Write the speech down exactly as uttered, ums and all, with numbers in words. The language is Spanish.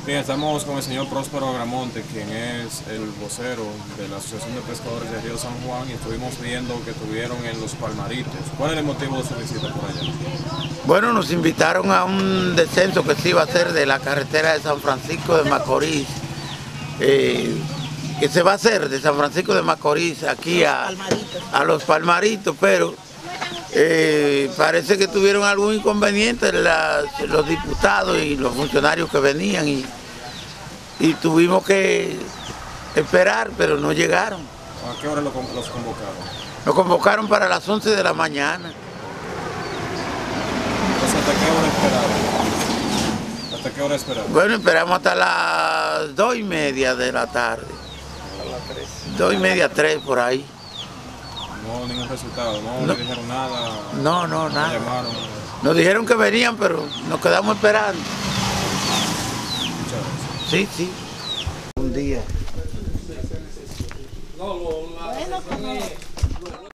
Bien, estamos con el señor Próspero Agramonte, quien es el vocero de la Asociación de Pescadores de Río San Juan, y estuvimos viendo que estuvieron en Los Palmaritos. ¿Cuál es el motivo de su visita por allá? Bueno, nos invitaron a un descenso que se iba a hacer de la carretera de San Francisco de Macorís, eh, que se va a hacer de San Francisco de Macorís aquí a, a Los Palmaritos, pero eh, parece que tuvieron algún inconveniente las, los diputados y los funcionarios que venían y, y tuvimos que esperar, pero no llegaron. ¿A qué hora los convocaron? Nos convocaron para las once de la mañana. ¿Hasta qué hora esperaron? ¿Hasta qué hora esperaron? Bueno, esperamos hasta las dos y media de la tarde. Dos y media, tres por ahí. No, ningún resultado, no, no le dijeron nada. No, no, nada. No llamaron. Nos dijeron que venían, pero nos quedamos esperando. Muchas gracias. Sí, sí. Un día.